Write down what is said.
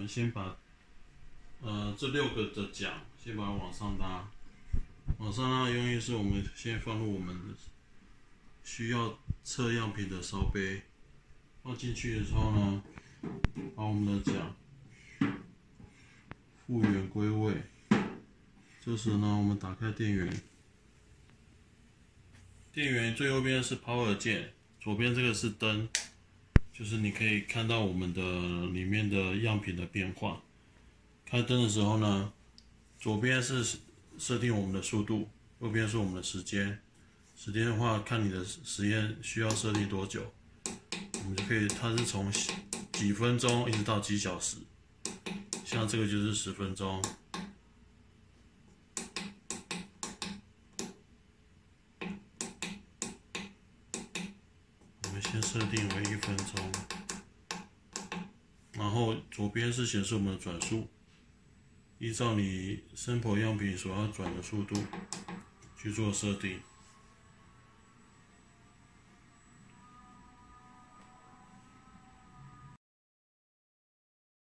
们先把这6个的桨先把它往上拉，往上拉的用意是我们先放入我们需要测样品的烧杯，放进去的时候呢，把我们的桨复原归位。这时呢，我们打开电源，电源最右边是 Power 键，左边这个是灯，就是你可以看到我们的里面的样品的变化。开灯的时候呢，左边是设定我们的速度，右边是我们的时间。时间的话，看你的实验需要设定多久，我们就可以，它是从几分钟一直到几小时。像这个就是10分钟。我们先设定为1分钟，然后左边是显示我们的转速，依照你sample样品所要转的速度去做设定。